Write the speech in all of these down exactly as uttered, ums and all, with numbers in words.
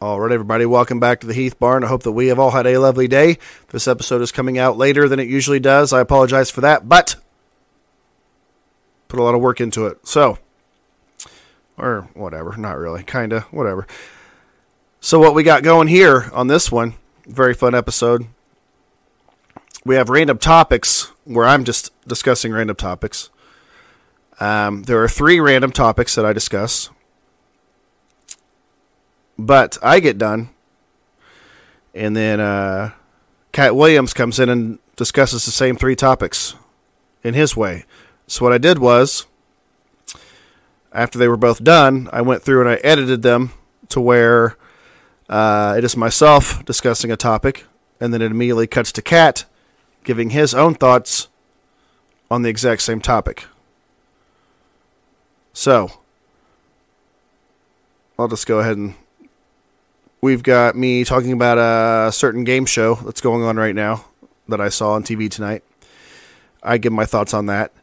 All right, everybody, welcome back to the Heath Barn. I hope that we have all had a lovely day. This episode is coming out later than it usually does. I apologize for that, but put a lot of work into it. So, or whatever, not really, kind of, whatever. So what we got going here on this one, very fun episode. We have random topics where I'm just discussing random topics. Um, there are three random topics that I discuss. But I get done, and then uh, Katt Williams comes in and discusses the same three topics in his way. So what I did was, after they were both done, I went through and I edited them to where uh, it is myself discussing a topic, and then it immediately cuts to Katt giving his own thoughts on the exact same topic. So, I'll just go ahead and we've got me talking about a certain game show that's going on right now that I saw on T V tonight. I give my thoughts on that.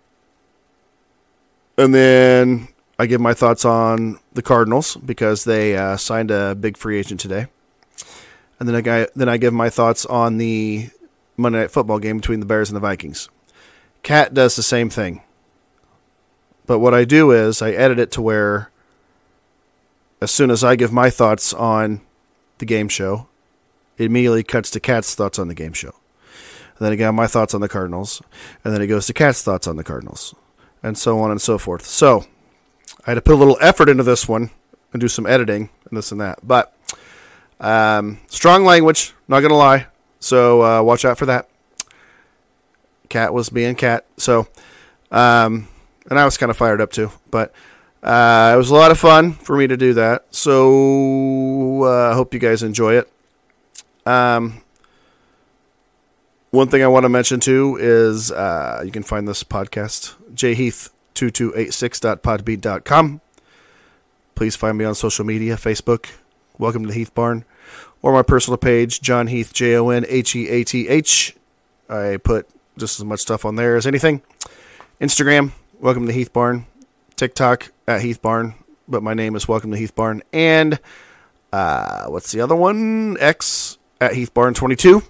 And then I give my thoughts on the Cardinals because they uh, signed a big free agent today. And then I, then I give my thoughts on the Monday Night Football game between the Bears and the Vikings. Katt does the same thing. But what I do is I edit it to where as soon as I give my thoughts on the game show, it immediately cuts to Katt's thoughts on the game show. And then again, my thoughts on the Cardinals. And then it goes to Katt's thoughts on the Cardinals. And so on and so forth. So, I had to put a little effort into this one and do some editing and this and that. But, um, strong language, not going to lie. So, uh, watch out for that. Katt was being Katt. So, um, and I was kind of fired up too. But, Uh, it was a lot of fun for me to do that, so I uh, hope you guys enjoy it. Um, one thing I want to mention too is uh, you can find this podcast, j heath two two eight six dot podbean dot com. Please find me on social media, Facebook, Welcome to the Heath Barn, or my personal page, John Heath, J O N H E A T H. I put just as much stuff on there as anything. Instagram, Welcome to the Heath Barn. TikTok at Heath Barn, but my name is Welcome to Heath Barn. And uh, what's the other one? X at Heath Barn twenty-two.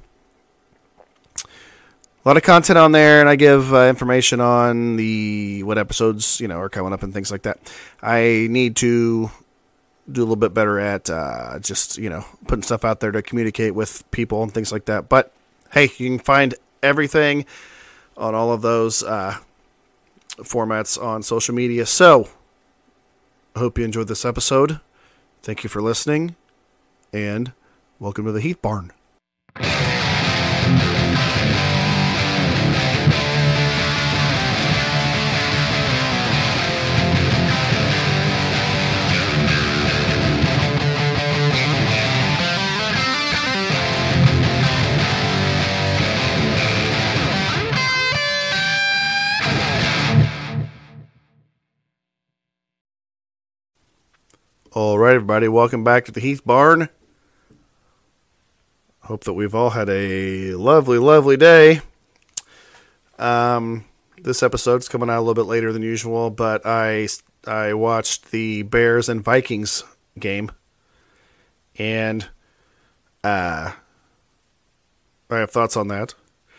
A lot of content on there, and I give uh, information on the what episodes you know are coming up and things like that. I need to do a little bit better at uh, just you know putting stuff out there to communicate with people and things like that. But hey, you can find everything on all of those Uh, formats on social media. So, I hope you enjoyed this episode. Thank you for listening, and welcome to the Heath Barn. All right, everybody, welcome back to the Heath Barn. Hope that we've all had a lovely, lovely day. Um, this episode's coming out a little bit later than usual, but I I watched the Bears and Vikings game, and uh, I have thoughts on that.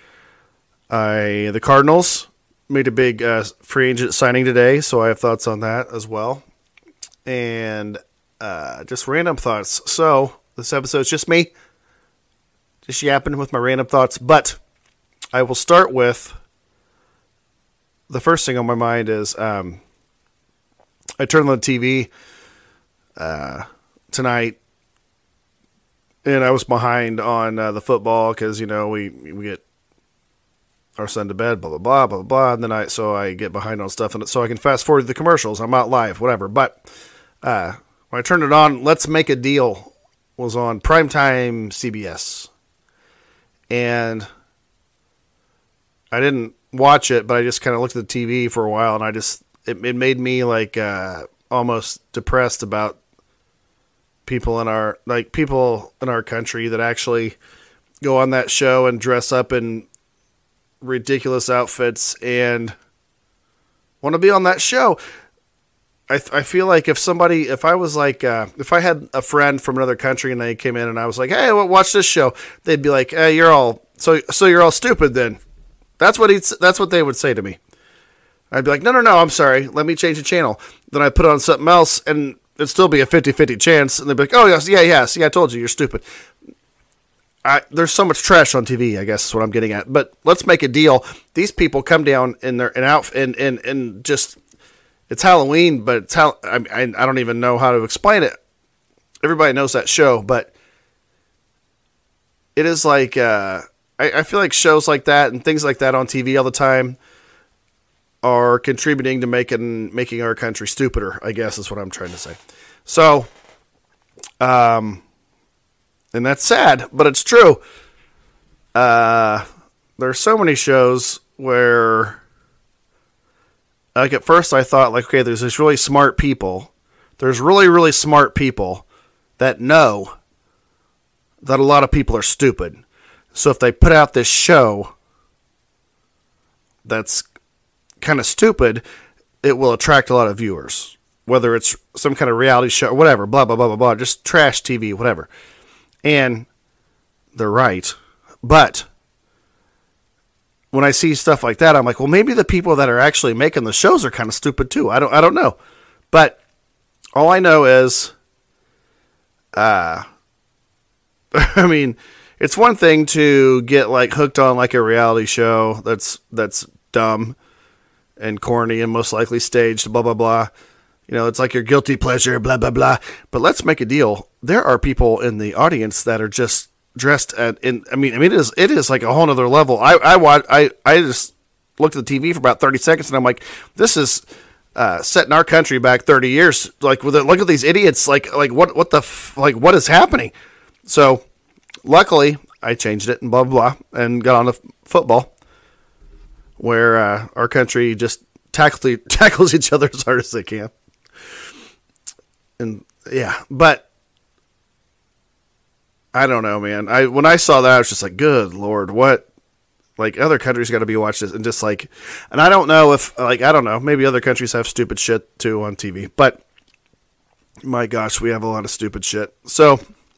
I the Cardinals made a big uh, free agent signing today, so I have thoughts on that as well. And uh, just random thoughts. So, this episode's just me. Just yapping with my random thoughts. But I will start with the first thing on my mind is um, I turned on the T V uh, tonight, and I was behind on uh, the football because, you know, we, we get our son to bed, blah, blah, blah, blah, blah. And then I, so I get behind on stuff, and so I can fast forward to the commercials. I'm out live, whatever. But Uh, when I turned it on, Let's Make a Deal was on primetime C B S. And I didn't watch it, but I just kind of looked at the T V for a while, and I just, it, it made me like, uh, almost depressed about people in our, like people in our country that actually go on that show and dress up in ridiculous outfits and want to be on that show. I I feel like if somebody, if I was like, uh, if I had a friend from another country and they came in and I was like, hey, well, watch this show, they'd be like, hey, you're all so so you're all stupid then. That's what he's that's what they would say to me. I'd be like, no, no, no, I'm sorry. Let me change the channel. Then I put on something else and it'd still be a fifty-fifty chance. And they'd be like, oh, yes, yeah, yeah. See, I told you, you're stupid. I, there's so much trash on T V, I guess is what I'm getting at. But let's make a deal. These people come down in their and out and, and, and just, it's Halloween, but it's how I, I I don't even know how to explain it. Everybody knows that show, but it is like, uh, I, I feel like shows like that and things like that on T V all the time are contributing to making making our country stupider, I guess is what I'm trying to say. So, um, and that's sad, but it's true. Uh, there's so many shows where, like at first I thought, like, okay, there's these really smart people. There's really, really smart people that know that a lot of people are stupid. So if they put out this show that's kind of stupid, it will attract a lot of viewers. Whether it's some kind of reality show or whatever, blah, blah, blah, blah, blah, just trash T V, whatever. And they're right. But when I see stuff like that, I'm like, well, maybe the people that are actually making the shows are kind of stupid too. I don't, I don't know. But all I know is, uh, I mean, it's one thing to get like hooked on like a reality show that's, that's dumb and corny and most likely staged, blah, blah, blah. You know, it's like your guilty pleasure, blah, blah, blah. But let's make a deal. There are people in the audience that are just dressed at, in, I mean, I mean, it is, it is like a whole nother level. I, I watch, I, I just looked at the T V for about thirty seconds and I'm like, this is, uh, setting our country back thirty years. Like, with it, look at these idiots. Like, like what, what the, f- like, what is happening? So luckily I changed it and blah, blah, blah, and got on to f- football where, uh, our country just tackles, tackles each other as hard as they can. And yeah, but I don't know, man. I when I saw that, I was just like, "Good Lord, what?" Like other countries got to be watching this, and just like, and I don't know if, like, I don't know, maybe other countries have stupid shit too on T V, but my gosh, we have a lot of stupid shit. So,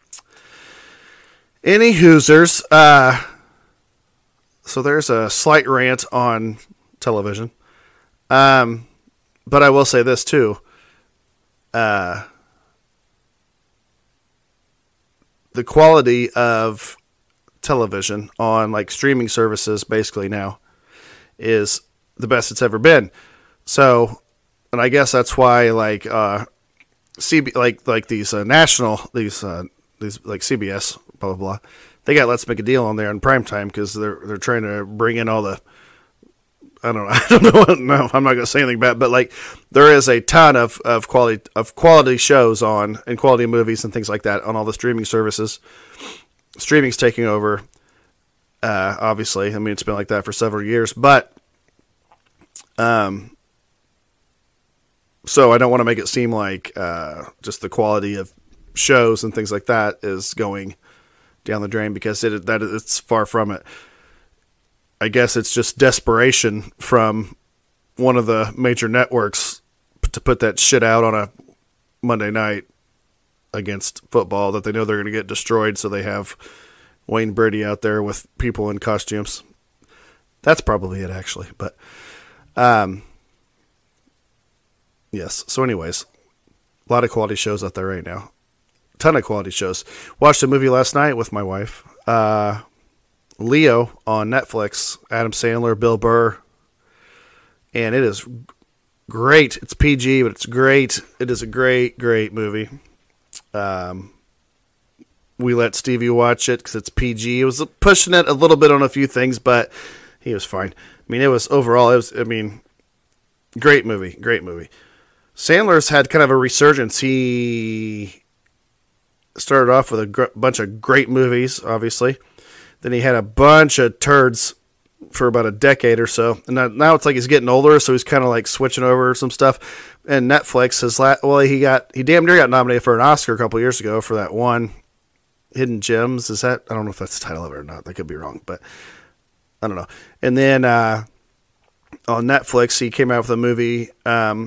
any Hoosers, uh, so there's a slight rant on television, um, but I will say this too. Uh, the quality of television on like streaming services basically now is the best it's ever been. So, and I guess that's why like, uh, C B, like, like these, uh, national, these, uh, these like C B S, blah, blah, blah. They got Let's Make a Deal on there in primetime because they're, they're trying to bring in all the, I don't know. I don't know. No, I'm not going to say anything bad, but like there is a ton of, of quality of quality shows on and quality movies and things like that on all the streaming services. Streaming's taking over. Uh, obviously, I mean, it's been like that for several years, but, um, so I don't want to make it seem like, uh, just the quality of shows and things like that is going down the drain because it, that it's far from it. I guess it's just desperation from one of the major networks to put that shit out on a Monday night against football that they know they're going to get destroyed. So they have Wayne Brady out there with people in costumes. That's probably it actually. But, um, yes. So anyways, a lot of quality shows out there right now. Ton of quality shows. Watched a movie last night with my wife. Uh, Leo on Netflix, Adam Sandler, Bill Burr, and it is great. It's P G, but it's great. It is a great, great movie. Um, we let Stevie watch it because it's P G. It was pushing it a little bit on a few things, but he was fine. I mean, it was overall, it was, I mean, great movie, great movie. Sandler's had kind of a resurgence. He started off with a gr- bunch of great movies, obviously. Then he had a bunch of turds for about a decade or so. And now it's like he's getting older, so he's kind of like switching over some stuff. And Netflix has, la- well, he got, he damn near got nominated for an Oscar a couple years ago for that one, Hidden Gems. Is that, I don't know if that's the title of it or not. That could be wrong, but I don't know. And then uh, on Netflix, he came out with a movie, um,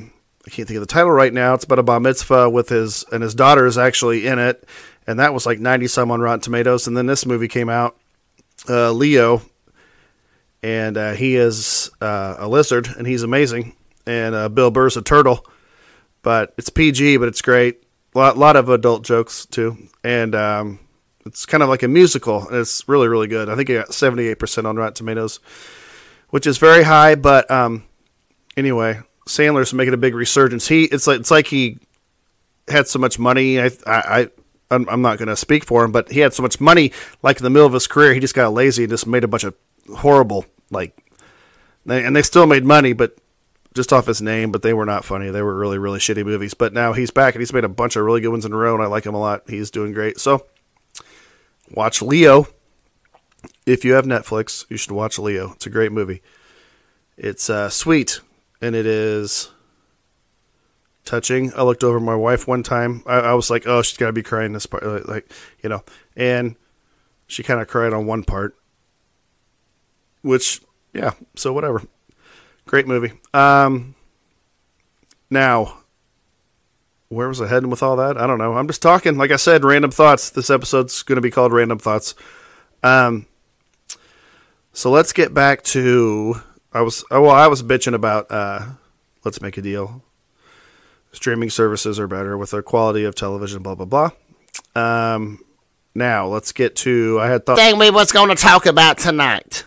I can't think of the title right now. It's about a bar mitzvah with his, and his daughter is actually in it. And that was like ninety some on Rotten Tomatoes. And then this movie came out, uh, Leo, and uh, he is uh, a lizard, and he's amazing. And uh, Bill Burr's a turtle, but it's P G, but it's great. A lot, lot of adult jokes too, and um, it's kind of like a musical, and it's really, really good. I think it got seventy-eight percent on Rotten Tomatoes, which is very high. But um, anyway, Sandler's making a big resurgence. He, it's like it's like he had so much money. I, I, I'm, I'm not going to speak for him, but he had so much money, like in the middle of his career, he just got lazy and just made a bunch of horrible, like, and they still made money, but just off his name, but they were not funny. They were really, really shitty movies. But now he's back, and he's made a bunch of really good ones in a row, and I like him a lot. He's doing great. So, watch Leo. If you have Netflix, you should watch Leo. It's a great movie. It's uh, sweet, and it is touching. I looked over at my wife one time. I, I was like, oh, she's got to be crying this part. Like, you know, and she kind of cried on one part, which, yeah, so whatever. Great movie. Um, now, where was I heading with all that? I don't know. I'm just talking. Like I said, random thoughts. This episode's going to be called Random Thoughts. Um, so let's get back to, I was, oh, well, I was bitching about, uh, let's make a deal. Streaming services are better with their quality of television, blah, blah, blah. Um, now, let's get to, I had thought. Thing we was going to talk about tonight.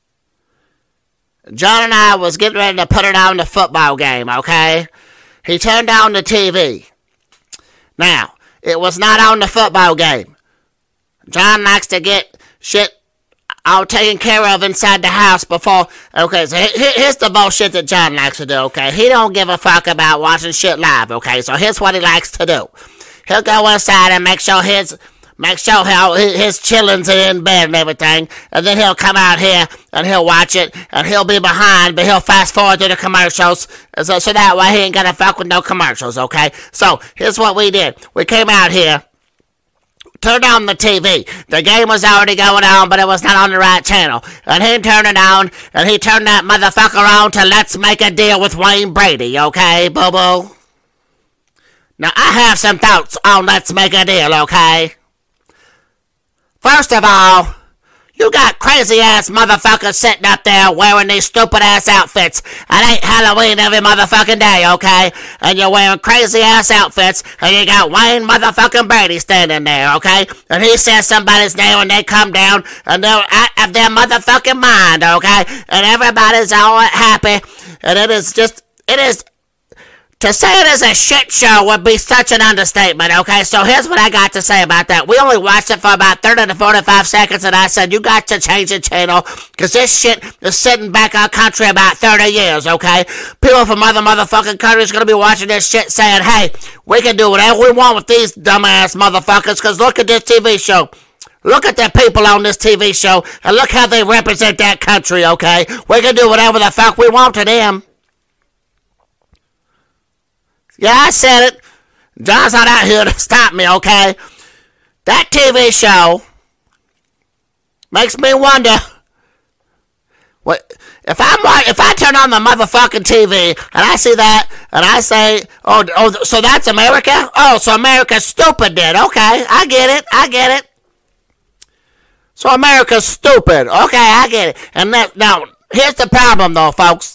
John and I was getting ready to put it on the football game, okay? He turned on the T V. Now, it was not on the football game. John likes to get shit all taken care of inside the house before. Okay, so here's the bullshit that John likes to do, okay? He don't give a fuck about watching shit live, okay? So here's what he likes to do. He'll go inside and make sure his... Make sure how his chillins are in bed and everything, and then he'll come out here and he'll watch it, and he'll be behind, but he'll fast forward to the commercials, so, so that way he ain't gonna fuck with no commercials, okay? So, here's what we did. We came out here, turned on the T V. The game was already going on, but it was not on the right channel. And he turned it on, and he turned that motherfucker on to Let's Make a Deal with Wayne Brady, okay, boo-boo? Now, I have some thoughts on Let's Make a Deal, okay? First of all, you got crazy-ass motherfuckers sitting up there wearing these stupid-ass outfits. It ain't Halloween every motherfucking day, okay? And you're wearing crazy-ass outfits, and you got Wayne motherfucking Brady standing there, okay? And he says somebody's name, and they come down, and they're out of their motherfucking mind, okay? And everybody's all happy, and it is just, it is... To say it is a shit show would be such an understatement, okay? So here's what I got to say about that. We only watched it for about thirty to forty-five seconds, and I said, you got to change the channel, because this shit is sitting back our country about thirty years, okay? People from other motherfucking countries going to be watching this shit saying, hey, we can do whatever we want with these dumbass motherfuckers, because look at this T V show. Look at the people on this T V show, and look how they represent that country, okay? We can do whatever the fuck we want to them. Yeah, I said it. John's not out here to stop me, okay? That T V show makes me wonder. What if I'm if I turn on the motherfucking T V and I see that and I say, oh, oh, so that's America? Oh, so America's stupid then? Okay, I get it. I get it. So America's stupid. Okay, I get it. And that now here's the problem, though, folks.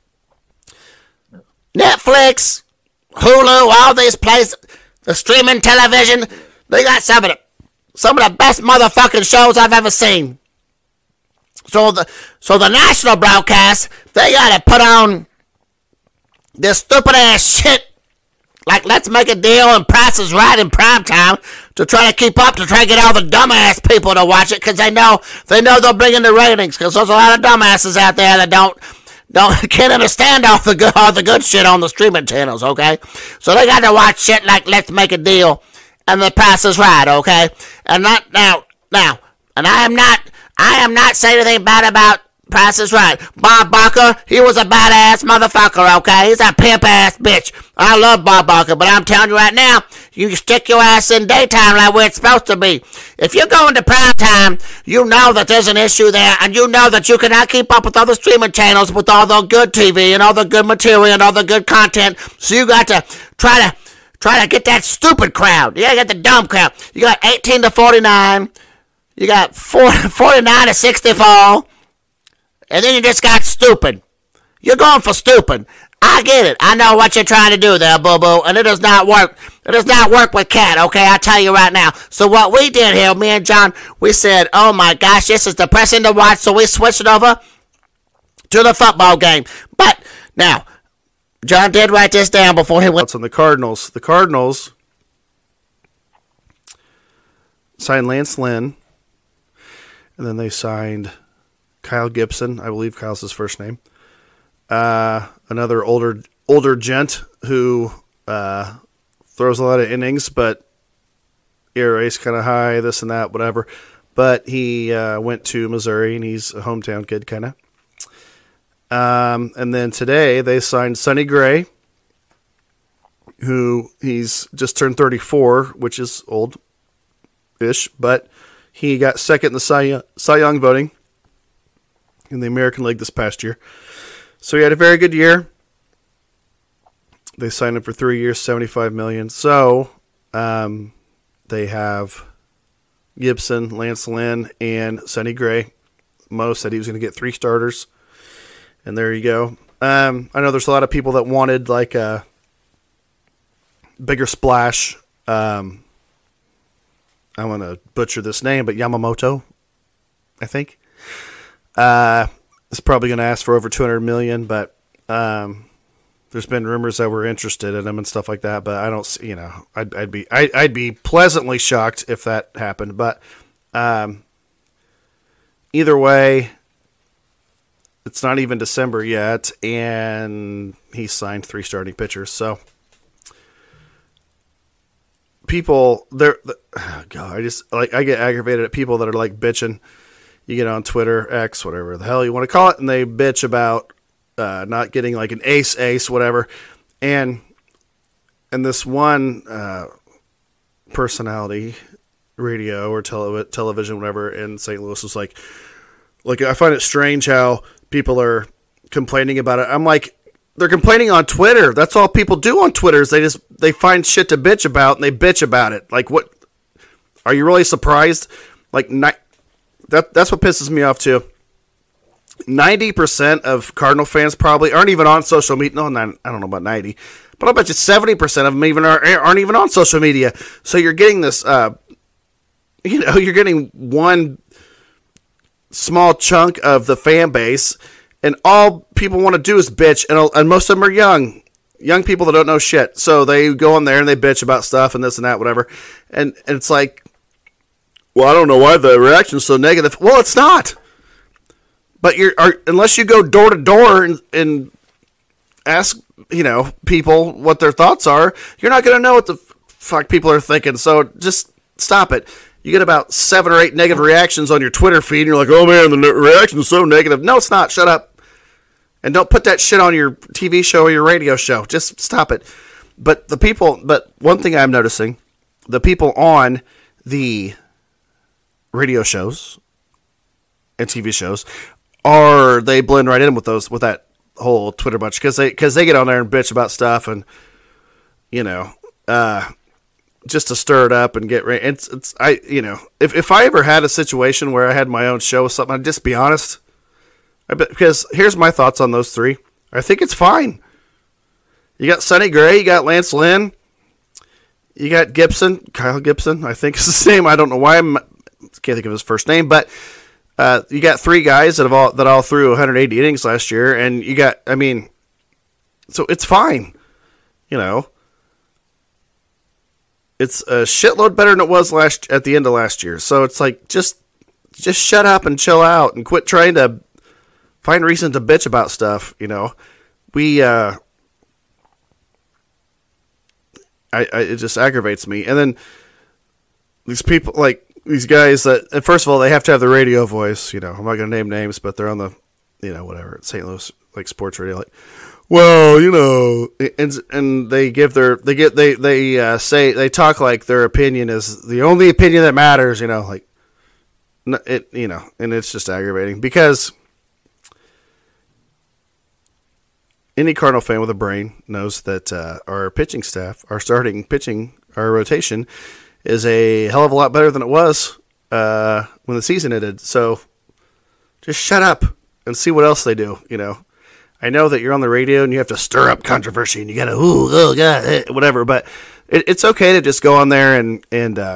Netflix, Hulu, all these places, the streaming television, they got some of the some of the best motherfucking shows I've ever seen. So the so the national broadcast, they gotta put on this stupid ass shit like Let's Make a Deal and Price is Right in prime time to try to keep up, to try to get all the dumbass people to watch it, because they know they know they'll bring in the ratings, because there's a lot of dumbasses out there that don't Don't can't understand all the good all the good shit on the streaming channels, okay? So they got to watch shit like Let's Make a Deal and The Price is Right, okay? And not now now, and I am not I am not saying anything bad about Price is Right. Bob Barker, he was a badass motherfucker, okay? He's a pimp-ass bitch. I love Bob Barker, but I'm telling you right now, you stick your ass in daytime like where it's supposed to be. If you're going to prime time, you know that there's an issue there, and you know that you cannot keep up with other streaming channels with all the good T V and all the good material and all the good content, so you got to try to try to get that stupid crowd. You got to get the dumb crowd. You got eighteen to forty-nine. You got forty-nine to sixty-four. And then you just got stupid. You're going for stupid. I get it. I know what you're trying to do there, boo-boo. And it does not work. It does not work with Katt, okay? I'll tell you right now. So what we did here, me and John, we said, oh my gosh, this is depressing to watch. So we switched it over to the football game. But now, John did write this down before he went. On the Cardinals. The Cardinals signed Lance Lynn. And then they signed Kyle Gibson, I believe Kyle's his first name. Uh, another older older gent who uh, throws a lot of innings, but air race kind of high, this and that, whatever. But he uh, went to Missouri, and he's a hometown kid, kind of. Um, and then today they signed Sonny Gray, who he's just turned thirty-four, which is old-ish, but he got second in the Cy, Cy Young voting in the American League this past year. So he had a very good year. They signed him for three years, seventy-five million dollars. So um, they have Gibson, Lance Lynn, and Sonny Gray. Mo said he was going to get three starters. And there you go. Um, I know there's a lot of people that wanted like a bigger splash. Um, I'm going to butcher this name, but Yamamoto, I think. Uh, is probably going to ask for over two hundred million dollars, but um, there's been rumors that we're interested in him and stuff like that. But I don't, see, you know, I'd, I'd be, I, I'd be pleasantly shocked if that happened. But um, either way, it's not even December yet, and he signed three starting pitchers. So people, they're, oh God, I just like I get aggravated at people that are like bitching. You get on Twitter, X, whatever the hell you want to call it, and they bitch about uh, not getting like an ace, ace, whatever. And and this one uh, personality, radio or tele- television, whatever, in Saint Louis was like, like I find it strange how people are complaining about it. I'm like, they're complaining on Twitter. That's all people do on Twitter is they just they find shit to bitch about and they bitch about it. Like, what? Are you really surprised? Like, ni- that that's what pisses me off too. ninety percent of Cardinal fans probably aren't even on social media. No, not, I don't know about ninety, but I bet you seventy percent of them even are, aren't even on social media. So you're getting this, uh, you know, you're getting one small chunk of the fan base, and all people want to do is bitch, and, and most of them are young, young people that don't know shit. So they go on there and they bitch about stuff and this and that, whatever. And, and it's like, well, I don't know why the reaction's so negative. Well, it's not. But you're are, unless you go door to door and, and ask, you know, people what their thoughts are, you're not going to know what the fuck people are thinking. So just stop it. You get about seven or eight negative reactions on your Twitter feed, and you're like, oh man, the reaction is so negative. No, it's not. Shut up. And don't put that shit on your T V show or your radio show. Just stop it. But the people, but one thing I'm noticing, the people on the radio shows and T V shows, are they blend right in with those, with that whole Twitter bunch, because they, because they get on there and bitch about stuff, and, you know, uh, just to stir it up and get ready. It's, it's, I, you know, if, if I ever had a situation where I had my own show or something, I'd just be honest. I bet, because here's my thoughts on those three. I think it's fine. You got Sonny Gray, you got Lance Lynn, you got Gibson, Kyle Gibson, I think is his name. I don't know why I'm, can't think of his first name, but uh, you got three guys that have all that all threw one hundred eighty innings last year, and you got, I mean, so it's fine, you know. It's a shitload better than it was last at the end of last year. So it's like, just just shut up and chill out and quit trying to find reason to bitch about stuff. You know, we uh, I, I it just aggravates me. And then these people, like these guys that, and first of all, they have to have the radio voice. You know, I'm not going to name names, but they're on the you know, whatever, Saint Louis like sports radio, like, well, you know, and and they give their they get they they uh, say they talk like their opinion is the only opinion that matters, you know, like it, you know, and it's just aggravating because any Cardinal fan with a brain knows that uh, our pitching staff, our starting pitching, our rotation is a hell of a lot better than it was uh, when the season ended. So just shut up and see what else they do. You know, I know that you're on the radio and you have to stir up controversy and you got to, ooh, oh, God, eh, whatever. But it, it's okay to just go on there and and uh,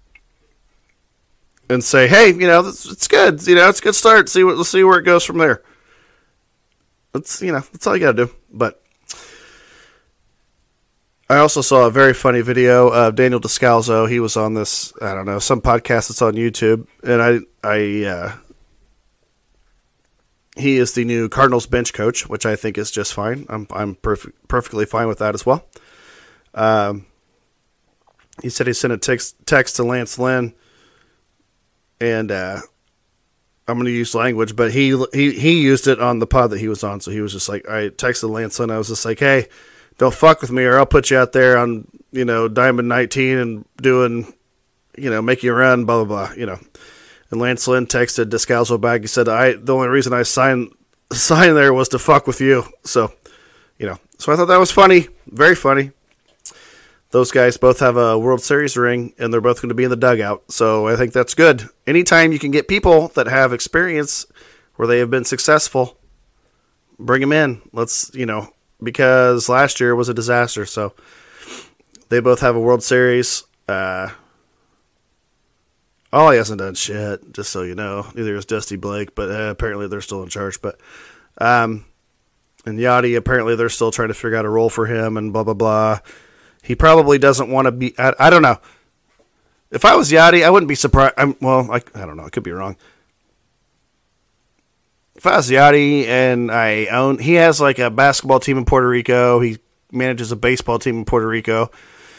and say, hey, you know, it's, it's good. You know, it's a good start. See what let's see where it goes from there. That's, you know, that's all you got to do. But I also saw a very funny video of Daniel Descalzo. He was on this, I don't know, some podcast that's on YouTube. And I, I, uh, he is the new Cardinals bench coach, which I think is just fine. I'm, I'm perf- perfectly fine with that as well. Um, he said he sent a text, text to Lance Lynn and, uh, I'm going to use language, but he, he he used it on the pod that he was on. So he was just like, I texted Lance and I was just like, hey, don't fuck with me or I'll put you out there on, you know, Diamond nineteen and doing, you know, make you run, blah, blah, blah, you know. And Lance Lynn texted Descalzo back. He said, I the only reason I signed, signed there was to fuck with you. So, you know, so I thought that was funny. Very funny. Those guys both have a World Series ring, and they're both going to be in the dugout. So I think that's good. Anytime you can get people that have experience where they have been successful, bring them in. Let's, you know, because last year was a disaster. So they both have a World Series. Uh, Ollie hasn't done shit, just so you know. Neither is Dusty Blake, but uh, apparently they're still in charge. But um, and Yachty, apparently they're still trying to figure out a role for him and blah, blah, blah. He probably doesn't want to be. I, I don't know. If I was Yachty, I wouldn't be surprised. I'm, well, I, I don't know. I could be wrong. If I was Yachty and I own, he has like a basketball team in Puerto Rico. He manages a baseball team in Puerto Rico.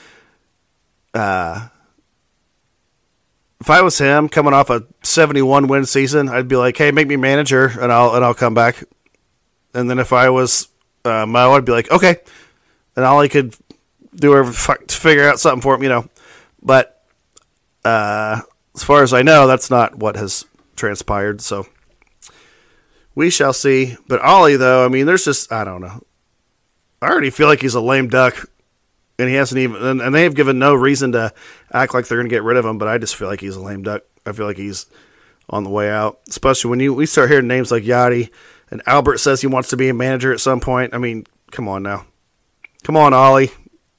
Uh, if I was him, coming off a seventy-one win season, I'd be like, "Hey, make me manager, and I'll and I'll come back." And then if I was uh, Mo, I'd be like, "Okay," and all he could do whatever fuck to figure out something for him, you know. But uh, as far as I know, that's not what has transpired. So we shall see. But Ollie, though, I mean, there's just, I don't know. I already feel like he's a lame duck, and he hasn't even, and, and they have given no reason to act like they're going to get rid of him. But I just feel like he's a lame duck. I feel like he's on the way out, especially when you we start hearing names like Yachty, and Albert says he wants to be a manager at some point. I mean, come on now, come on, Ollie.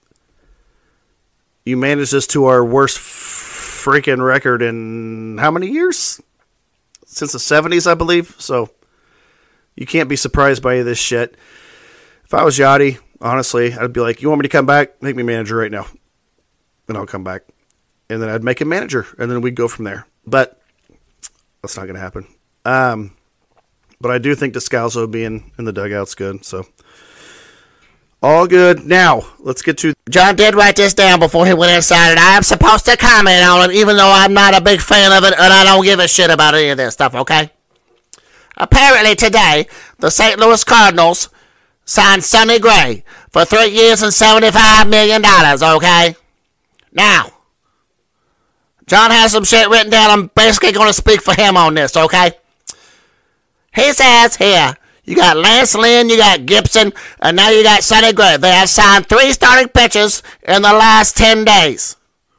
You managed us to our worst freaking record in how many years? Since the seventies, I believe. So you can't be surprised by this shit. If I was Yachty, honestly, I'd be like, you want me to come back? Make me manager right now. And I'll come back. And then I'd make him manager. And then we'd go from there. But that's not going to happen. Um, but I do think Descalzo being in the dugout's good. So all good. Now, let's get to... John did write this down before he went inside, and I am supposed to comment on it, even though I'm not a big fan of it, and I don't give a shit about any of this stuff, okay? Apparently today, the Saint Louis Cardinals signed Sonny Gray for three years and seventy-five million dollars, okay? Now, John has some shit written down. I'm basically going to speak for him on this, okay? He says here, you got Lance Lynn, you got Gibson, and now you got Sonny Gray. They have signed three starting pitchers in the last ten days.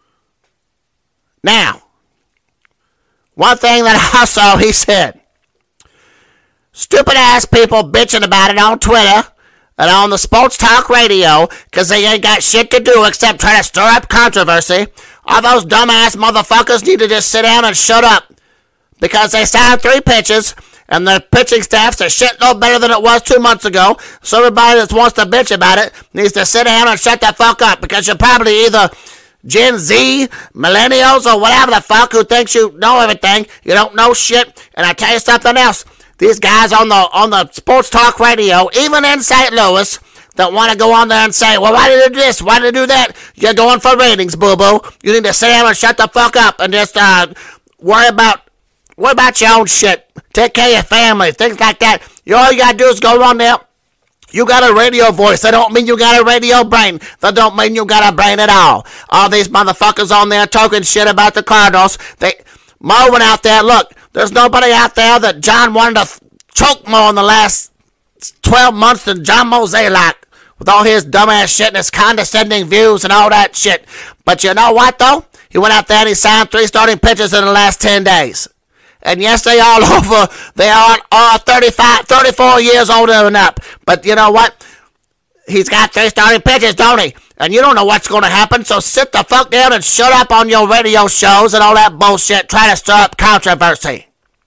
Now, one thing that I saw, he said, stupid ass people bitching about it on Twitter and on the sports talk radio because they ain't got shit to do except try to stir up controversy. All those dumbass motherfuckers need to just sit down and shut up because they signed three pitchers. And the pitching staff's a shit no better than it was two months ago. So everybody that wants to bitch about it needs to sit down and shut the fuck up. Because you're probably either Gen Z, millennials, or whatever the fuck who thinks you know everything. You don't know shit. And I tell you something else. These guys on the on the sports talk radio, even in Saint Louis, that want to go on there and say, well, why did they do this? Why did they do that? You're going for ratings, boo-boo. You need to sit down and shut the fuck up and just uh, worry about What about your own shit? Take care of your family, things like that. You, all you gotta do is go on there. You got a radio voice. That don't mean you got a radio brain. That don't mean you got a brain at all. All these motherfuckers on there talking shit about the Cardinals. They, Mo went out there. Look, there's nobody out there that John wanted to choke more in the last twelve months than John Mozeliak. With all his dumbass shit and his condescending views and all that shit. But you know what, though? He went out there and he signed three starting pitchers in the last ten days. And yes, they all over. They are all thirty-five, thirty-four years older and up. But you know what? He's got three starting pitchers, don't he? And you don't know what's going to happen, so sit the fuck down and shut up on your radio shows and all that bullshit. Try to stir up controversy.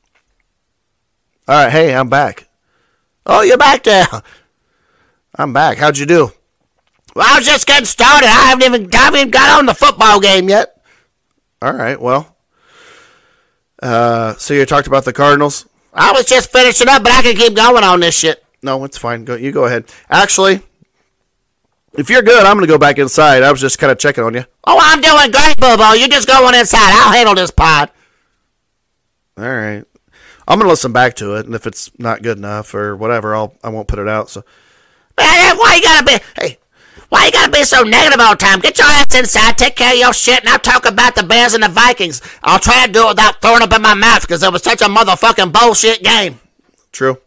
All right, hey, I'm back. Oh, you're back there. I'm back. How'd you do? Well, I was just getting started. I haven't even, I haven't even got on the football game yet. All right, well. Uh, so you talked about the Cardinals? I was just finishing up, but I can keep going on this shit. No, it's fine. Go, you go ahead. Actually, if you're good, I'm going to go back inside. I was just kind of checking on you. Oh, I'm doing great, Bobo. You just going inside. I'll handle this pod. All right. I'm going to listen back to it, and if it's not good enough or whatever, I'll, I won't put it out. So, man, why you got to be... Hey, why you gotta be so negative all the time? Get your ass inside, take care of your shit, and I'll talk about the Bears and the Vikings. I'll try to do it without throwing up in my mouth because it was such a motherfucking bullshit game. True.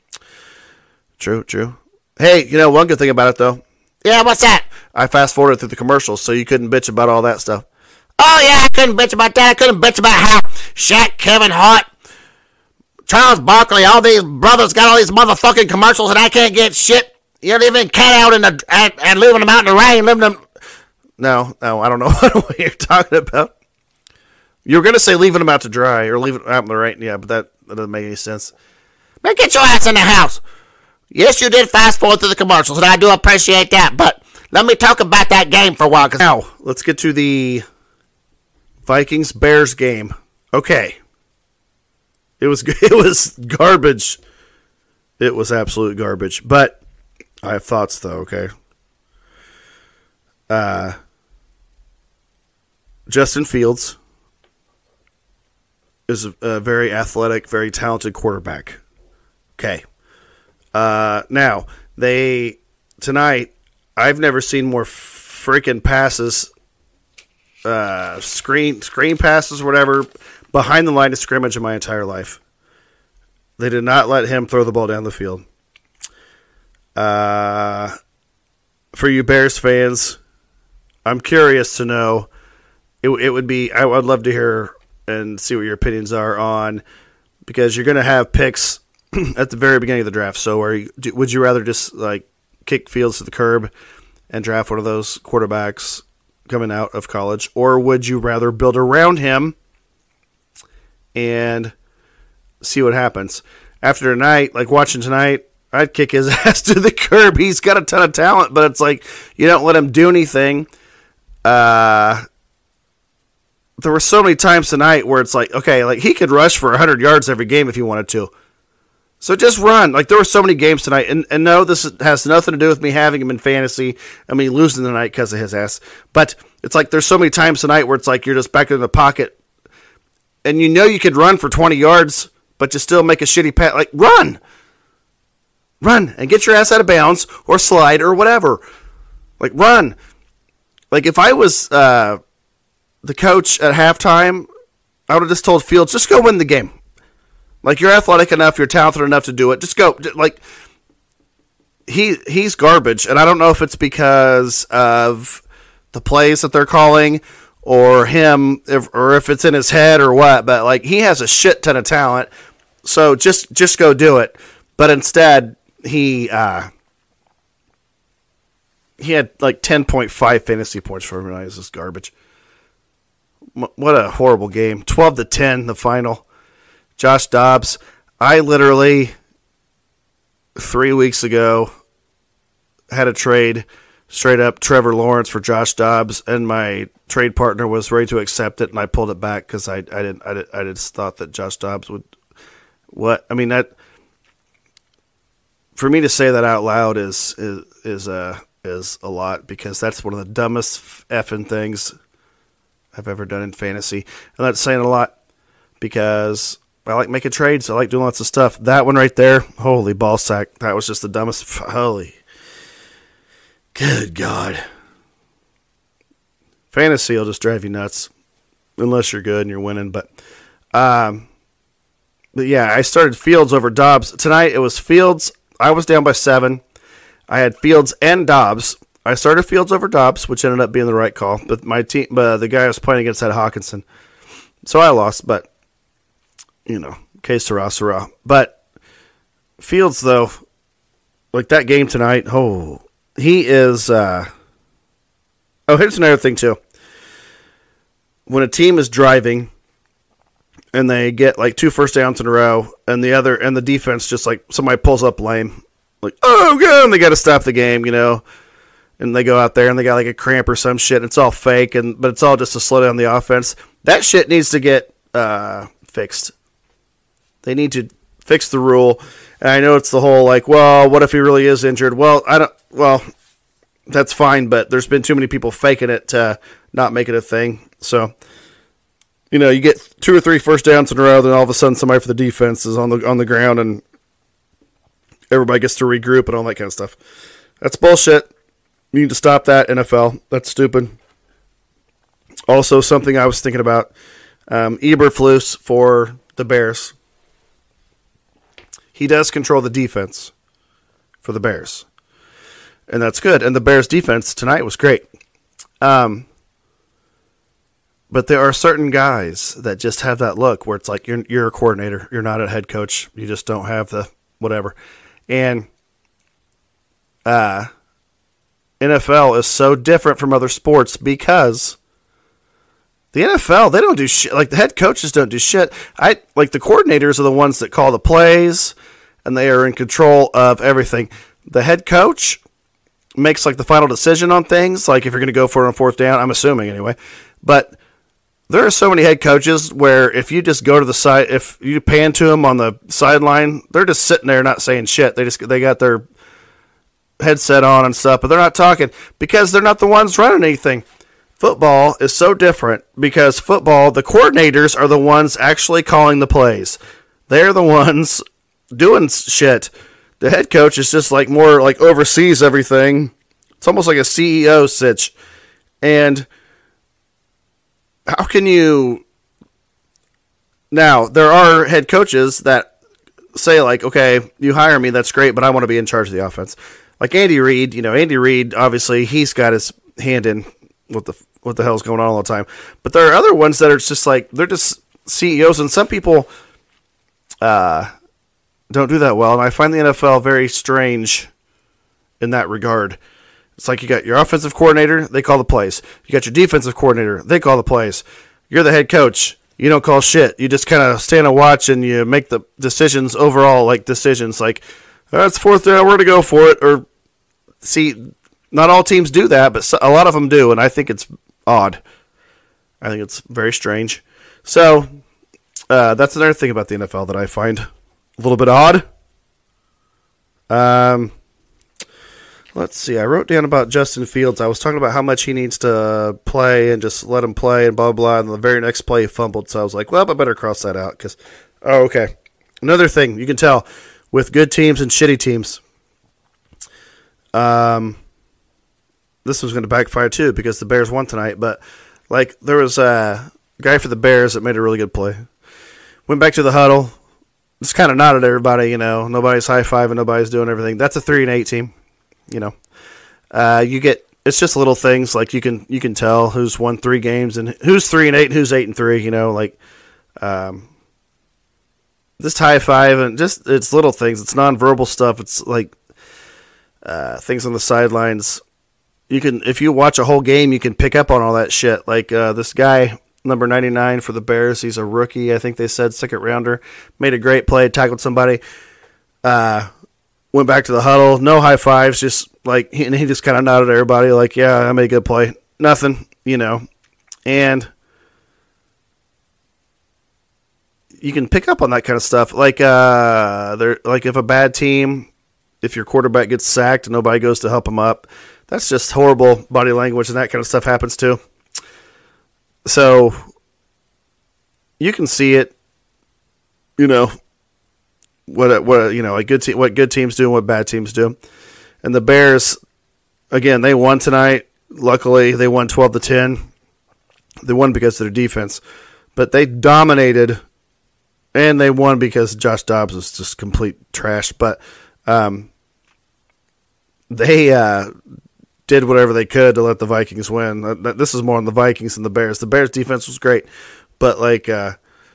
True, true. Hey, you know, one good thing about it, though. Yeah, what's that? I fast-forwarded through the commercials, so you couldn't bitch about all that stuff. Oh, yeah, I couldn't bitch about that. I couldn't bitch about how Shaq, Kevin Hart, Charles Barkley, all these brothers got all these motherfucking commercials, and I can't get shit. You're leaving cat out in the and, and leaving them out in the rain, leaving them. No, no, I don't know what you're talking about. You were gonna say leaving them out to dry or leaving them out in the rain, yeah, but that, that doesn't make any sense. Man, get your ass in the house. Yes, you did fast forward through the commercials, and I do appreciate that. But let me talk about that game for a while. Cause now let's get to the Vikings Bears game. Okay, it was it was garbage. It was absolute garbage, but. I have thoughts, though, okay? Uh, Justin Fields is a, a very athletic, very talented quarterback. Okay. Uh, now, they, tonight, I've never seen more freaking passes, uh, screen, screen passes, whatever, behind the line of scrimmage in my entire life. They did not let him throw the ball down the field. Uh, for you Bears fans, I'm curious to know. It, it would be. I would love to hear and see what your opinions are on, because you're going to have picks at the very beginning of the draft. So, are you, would you rather just like kick Fields to the curb and draft one of those quarterbacks coming out of college, or would you rather build around him and see what happens after tonight? Like watching tonight. I'd kick his ass to the curb. He's got a ton of talent, but it's like you don't let him do anything. Uh, there were so many times tonight where it's like, okay, like he could rush for one hundred yards every game if he wanted to. So just run. Like there were so many games tonight, and, and no, this has nothing to do with me having him in fantasy. I mean, losing tonight because of his ass. But it's like there's so many times tonight where it's like you're just back in the pocket, and you know you could run for twenty yards, but you still make a shitty pass. Like run. Run and get your ass out of bounds or slide or whatever. Like, run. Like, if I was uh, the coach at halftime, I would have just told Fields, just go win the game. Like, you're athletic enough, you're talented enough to do it. Just go. Like, he he's garbage. And I don't know if it's because of the plays that they're calling or him, if, or if it's in his head or what. But, like, he has a shit ton of talent. So just just go do it. But instead... He uh, he had like ten point five fantasy points for him tonight. This is garbage. What a horrible game. twelve to ten, the final. Josh Dobbs. I literally, three weeks ago, had a trade straight up Trevor Lawrence for Josh Dobbs, and my trade partner was ready to accept it, and I pulled it back because I, I, didn't, I, didn't, I just thought that Josh Dobbs would. What? I mean, that. For me to say that out loud is is is uh, is a lot, because that's one of the dumbest effing things I've ever done in fantasy. And that's saying a lot, because I like making trades. I like doing lots of stuff. That one right there, holy ball sack. That was just the dumbest. Holy. Good God. Fantasy will just drive you nuts. Unless you're good and you're winning. But, um, but yeah, I started Fields over Dobbs. Tonight it was Fields. I was down by seven. I had Fields and Dobbs. I started Fields over Dobbs, which ended up being the right call. But my team, uh, the guy I was playing against had Hawkinson. So I lost, but, you know, que sera, sera. But Fields, though, like that game tonight, oh, he is, uh, oh, here's another thing, too. When a team is driving and they get like two first downs in a row and the other, and the defense just like somebody pulls up lame, like, oh, good, and they got to stop the game, you know, and they go out there and they got like a cramp or some shit. And it's all fake, and but it's all just to slow down the offense. That shit needs to get uh, fixed. They need to fix the rule. And I know it's the whole like, well, what if he really is injured? Well, I don't. Well, that's fine, but there's been too many people faking it to not make it a thing. So, you know, you get two or three first downs in a row, then all of a sudden somebody for the defense is on the on the ground, and everybody gets to regroup and all that kind of stuff. That's bullshit. You need to stop that, N F L. That's stupid. Also, something I was thinking about, um, Eberflus for the Bears. He does control the defense for the Bears, and that's good. And the Bears' defense tonight was great. Um, but there are certain guys that just have that look where it's like you're you're a coordinator, you're not a head coach. You just don't have the whatever. And uh, N F L is so different from other sports because the N F L, they don't do shit. Like, the head coaches don't do shit. I like the coordinators are the ones that call the plays, and they are in control of everything. The head coach makes like the final decision on things, like if you're going to go for it on fourth down, I'm assuming anyway. But there are so many head coaches where if you just go to the side, if you pan to them on the sideline, they're just sitting there not saying shit. They just they got their headset on and stuff, but they're not talking because they're not the ones running anything. Football is so different because football, the coordinators are the ones actually calling the plays. They're the ones doing shit. The head coach is just like more like oversees everything. It's almost like a C E O sitch. And how can you... Now, there are head coaches that say like, okay, you hire me, that's great, but I want to be in charge of the offense. Like Andy Reid, you know, Andy Reid, obviously, he's got his hand in what the what the hell's going on all the time. But there are other ones that are just like, they're just C E Os, and some people uh, don't do that well. And I find the N F L very strange in that regard. It's like you got your offensive coordinator, they call the plays. You got your defensive coordinator, they call the plays. You're the head coach. You don't call shit. You just kind of stand and watch, and you make the decisions, overall, like decisions like, that's fourth down, we're going to go for it. Or, see, not all teams do that, but a lot of them do, and I think it's odd. I think it's very strange. So, uh, that's another thing about the N F L that I find a little bit odd. Um, let's see. I wrote down about Justin Fields. I was talking about how much he needs to play and just let him play and blah, blah, and the very next play he fumbled. So I was like, well, I better cross that out. Cause, oh, okay. Another thing you can tell with good teams and shitty teams. Um, this was going to backfire too because the Bears won tonight. But like there was a guy for the Bears that made a really good play. Went back to the huddle. Just kind of nodded at everybody. You know, nobody's high fiving, nobody's doing everything. That's a three and eight team. You know, uh, you get it's just little things like you can you can tell who's won three games and who's three and eight and who's eight and three. You know, like um, just high five and just it's little things. It's nonverbal stuff. It's like uh, things on the sidelines. You can if you watch a whole game, you can pick up on all that shit. Like uh, this guy, number ninety-nine for the Bears. He's a rookie. I think they said second rounder. Made a great play, tackled somebody. Uh, went back to the huddle. No high fives. Just like he, and he just kind of nodded at everybody. Like, yeah, I made a good play. Nothing, you know. And you can pick up on that kind of stuff. Like, uh, there, like if a bad team, if your quarterback gets sacked and nobody goes to help him up, that's just horrible body language, and that kind of stuff happens too. So you can see it you know, what what you know, like good te- what good teams do and what bad teams do. And the Bears, again, they won tonight. Luckily, they won twelve to ten. They won because of their defense, but they dominated, and they won because Josh Dobbs was just complete trash. But um, they uh, did whatever they could to let the Vikings win. This is more on the Vikings than the Bears. The Bears' defense was great, but like uh,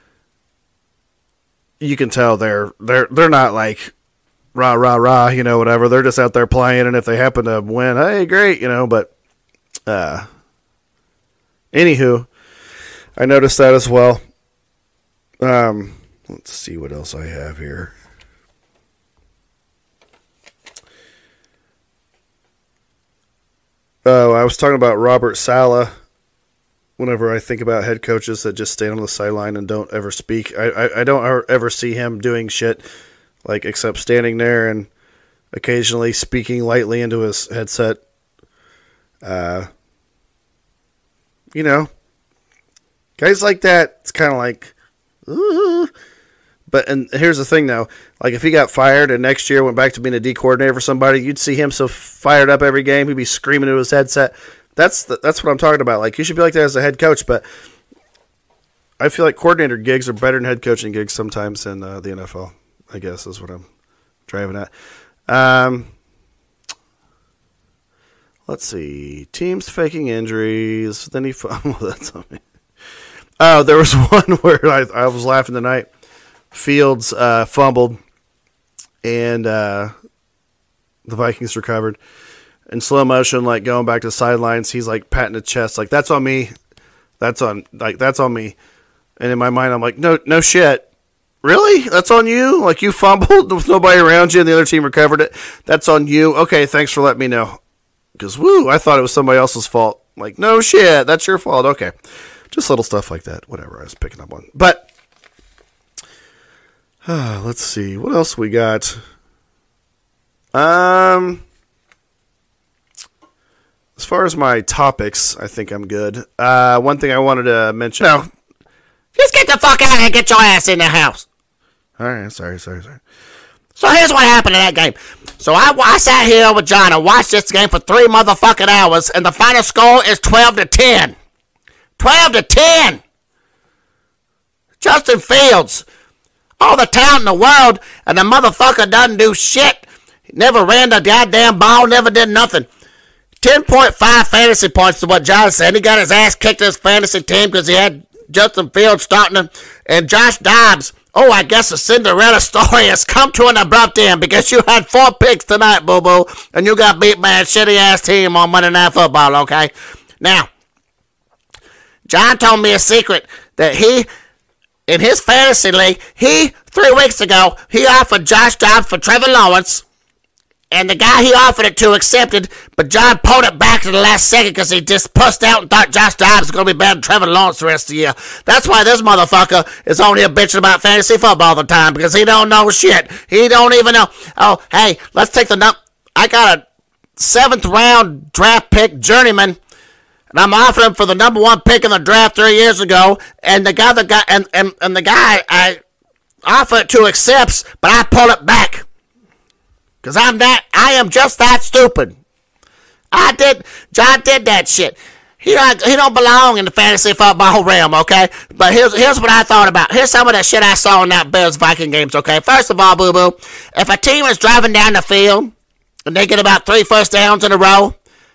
you can tell they're they're they're not like rah rah rah, you know, whatever. They're just out there playing, and if they happen to win, hey, great, you know. But uh, anywho, I noticed that as well. Um, let's see what else I have here. Oh, I was talking about Robert Saleh. Whenever I think about head coaches that just stand on the sideline and don't ever speak, I, I, I don't ever see him doing shit, like except standing there and occasionally speaking lightly into his headset. Uh, you know, guys like that, it's kind of like, ooh. But and here's the thing, though. Like, if he got fired and next year went back to being a D coordinator for somebody, you'd see him so fired up every game. He'd be screaming into his headset. That's the, that's what I'm talking about. Like, you should be like that as a head coach. But I feel like coordinator gigs are better than head coaching gigs sometimes in uh, the N F L, I guess is what I'm driving at. Um, let's see. Teams faking injuries. Then he fumbled. That's on me. Oh, there was one where I, I was laughing tonight. Fields uh, fumbled, and uh, the Vikings recovered. In slow motion, like going back to the sidelines, he's like patting his chest, like, that's on me. That's on like that's on me. And in my mind, I'm like, no, no shit. Really? That's on you? Like, you fumbled with nobody around you and the other team recovered it? That's on you? Okay, thanks for letting me know. Because, woo, I thought it was somebody else's fault. Like, no shit, that's your fault. Okay. Just little stuff like that. Whatever, I was picking up on. But, Uh, let's see. What else we got? Um, as far as my topics, I think I'm good. Uh, one thing I wanted to mention. No. Just get the fuck out and get your ass in the house. All right. Sorry, sorry, sorry. So here's what happened in that game. So I, I sat here with John and watched this game for three motherfucking hours, and the final score is twelve to ten. twelve to ten. Justin Fields. All the talent in the world, and the motherfucker doesn't do shit. He never ran the goddamn ball, never did nothing. ten point five fantasy points to what John said. He got his ass kicked in his fantasy team because he had Justin Fields starting him. And Josh Dobbs, oh, I guess the Cinderella story has come to an abrupt end because you had four picks tonight, boo-boo, and you got beat by a shitty-ass team on Monday Night Football, okay? Now, John told me a secret that he... in his fantasy league, he, three weeks ago, he offered Josh Dobbs for Trevor Lawrence, and the guy he offered it to accepted, but John pulled it back to the last second because he just pussed out and thought Josh Dobbs was going to be better than Trevor Lawrence the rest of the year. That's why this motherfucker is on here bitching about fantasy football all the time, because he don't know shit. He don't even know. Oh, hey, let's take the num- I got a seventh round draft pick journeyman, and I'm offering him for the number one pick in the draft three years ago. And the guy, the guy, and, and, and the guy I offered to accepts, but I pull it back. Cause I'm that, I am just that stupid. I did, John did that shit. He don't, he don't belong in the fantasy football realm, okay? But here's, here's what I thought about. Here's some of the shit I saw in that Bears Viking games, okay? First of all, boo boo, if a team is driving down the field and they get about three first downs in a row,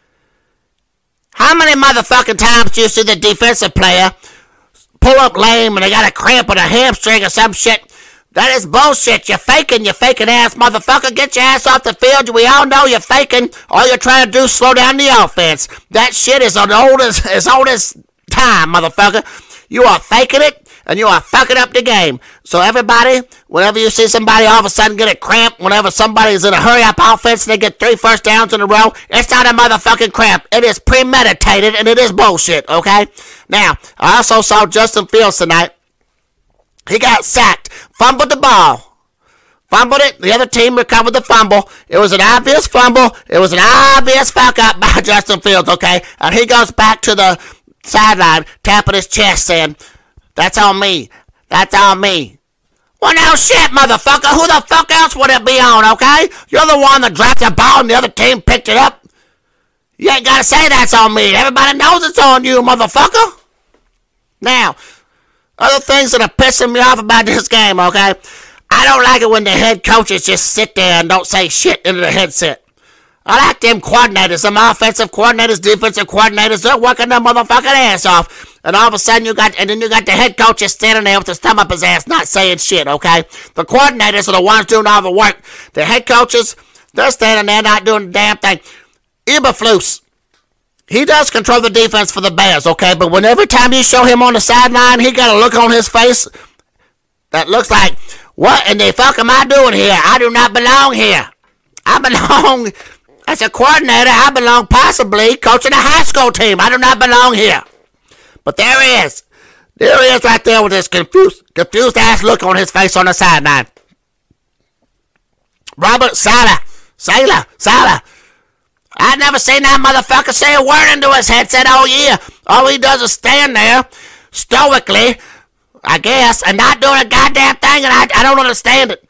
how many motherfucking times do you see the defensive player pull up lame and they got a cramp in a hamstring or some shit? That is bullshit. You're faking, you faking ass motherfucker. Get your ass off the field. We all know you're faking. All you're trying to do is slow down the offense. That shit is as old as, as old as time, motherfucker. You are faking it, and you are fucking up the game. So everybody, whenever you see somebody all of a sudden get a cramp, whenever somebody's in a hurry-up offense and they get three first downs in a row, it's not a motherfucking cramp. It is premeditated, and it is bullshit, okay? Now, I also saw Justin Fields tonight. He got sacked, fumbled the ball, fumbled it. The other team recovered the fumble. It was an obvious fumble. It was an obvious fuck up by Justin Fields, okay? And he goes back to the sideline, tapping his chest, saying, "That's on me. That's on me." Well, no shit, motherfucker. Who the fuck else would it be on, okay? You're the one that dropped the ball and the other team picked it up. You ain't gotta say that's on me. Everybody knows it's on you, motherfucker. Now, other things that are pissing me off about this game, okay? I don't like it when the head coaches just sit there and don't say shit into the headset. I like them coordinators, them offensive coordinators, defensive coordinators. They're working their motherfucking ass off. And all of a sudden you got, and then you got the head coaches standing there with his thumb up his ass, not saying shit, okay? The coordinators are the ones doing all the work. The head coaches, they're standing there not doing the damn thing. Eberflus, he does control the defense for the Bears, okay? But when every time you show him on the sideline, he got a look on his face that looks like, what in the fuck am I doing here? I do not belong here. I belong as a coordinator. I belong possibly coaching a high school team. I do not belong here. But there he is. There he is right there with this confused, confused ass look on his face on the sideline. Robert Sala. Sala. Sala. I've never seen that motherfucker say a word into his headset all year. All he does is stand there, stoically, I guess, and not doing a goddamn thing, and I, I don't understand it.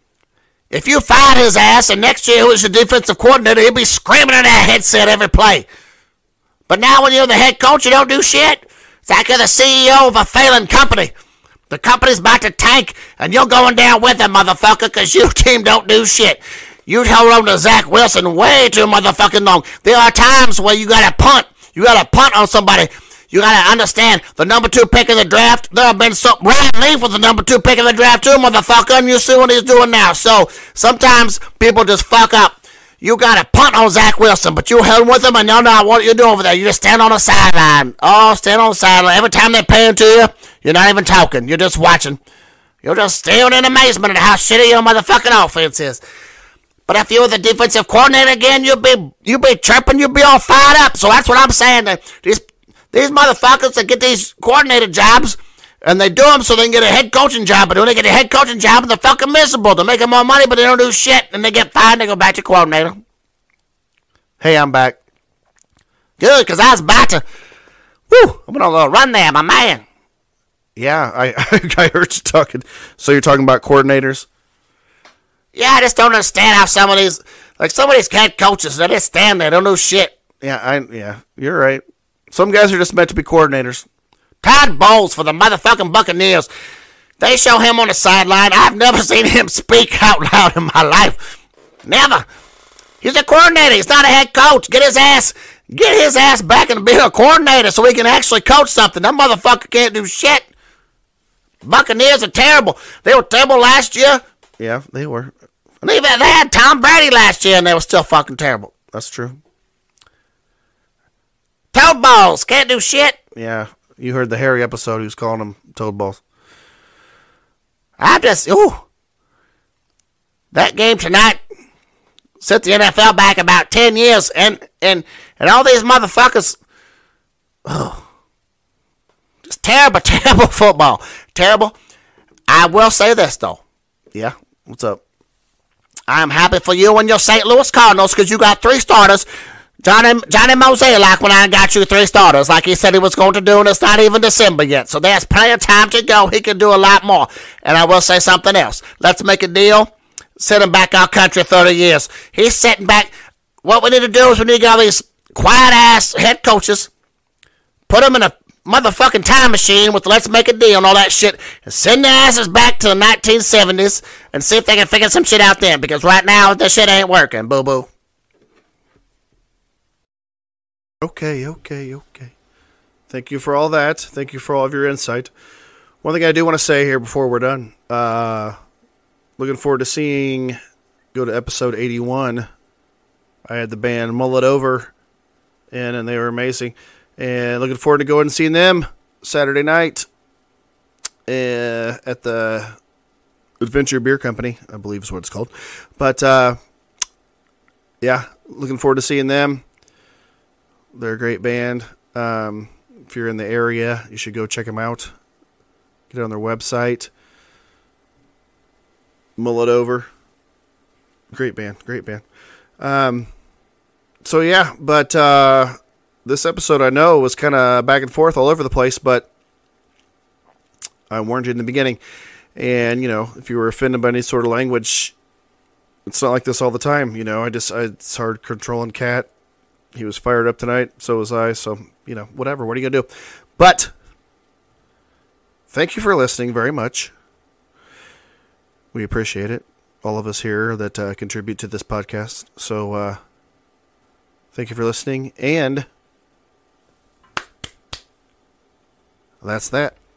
If you fired his ass, and next year he was your defensive coordinator, he'd be screaming in that headset every play. But now when you're the head coach, you don't do shit. It's like you're the C E O of a failing company. The company's about to tank, and you're going down with them, motherfucker, because your team don't do shit. You held on to Zach Wilson way too motherfucking long. There are times where you gotta punt. You gotta punt on somebody. You gotta understand, the number two pick in the draft, there have been some, Ryan Leaf was the number two pick in the draft too, motherfucker, and you see what he's doing now. So, sometimes people just fuck up. You gotta punt on Zach Wilson, but you held with him and you know what you're doing over there. You just stand on the sideline. Oh, stand on the sideline. Every time they're paying to you, you're not even talking. You're just watching. You're just staring in amazement at how shitty your motherfucking offense is. But if you were the defensive coordinator again, you'd be you'd be chirping, you'd be all fired up. So that's what I'm saying. These these motherfuckers that get these coordinator jobs, and they do them so they can get a head coaching job. But when they get a head coaching job, they're fucking miserable. They're making more money, but they don't do shit. And they get fired and they go back to coordinator. Hey, I'm back. Good, because I was about to, woo, I went on a little run there, my man. Yeah, I, I heard you talking. So you're talking about coordinators? Yeah, I just don't understand how some of these, like some of these head coaches, they just stand there, don't do shit. Yeah, I yeah, you're right. Some guys are just meant to be coordinators. Todd Bowles for the motherfucking Buccaneers. They show him on the sideline. I've never seen him speak out loud in my life. Never. He's a coordinator. He's not a head coach. Get his ass, get his ass back and be a coordinator so he can actually coach something. That motherfucker can't do shit. Buccaneers are terrible. They were terrible last year. Yeah, they were. And they had Tom Brady last year, and they were still fucking terrible. That's true. Toad balls can't do shit. Yeah, you heard the Harry episode. He was calling them toad balls. I just, ooh. That game tonight set the N F L back about ten years, and and, and all these motherfuckers, oh, just terrible, terrible football. Terrible. I will say this, though. Yeah, what's up? I'm happy for you and your Saint Louis Cardinals because you got three starters. Johnny Johnny Mosey, like when I got you three starters, like he said he was going to do, and it's not even December yet. So there's plenty of time to go. He can do a lot more. And I will say something else. Let's make a deal. Send him back our country thirty years. He's sitting back. What we need to do is we need to get all these quiet-ass head coaches, put them in a motherfucking time machine with let's make a deal and all that shit, and send their asses back to the nineteen seventies and see if they can figure some shit out then, because right now this shit ain't working, boo-boo. Okay, okay, okay. Thank you for all that. Thank you for all of your insight. One thing I do want to say here before we're done, uh, looking forward to seeing, go to episode eighty-one. I had the band Mull It Over in, and they were amazing. And looking forward to going and seeing them Saturday night uh, at the Adventure Beer Company, I believe is what it's called. But, uh, yeah, looking forward to seeing them. They're a great band. Um, if you're in the area, you should go check them out. Get on their website. Mull It Over. Great band, great band. Um, so, yeah, but... Uh, This episode, I know, was kind of back and forth all over the place, but I warned you in the beginning. And, you know, if you were offended by any sort of language, it's not like this all the time. You know, I just, I, it's hard controlling Katt. He was fired up tonight. So was I. So, you know, whatever. What are you going to do? But thank you for listening very much. We appreciate it. All of us here that uh, contribute to this podcast. So, uh, thank you for listening. And that's that.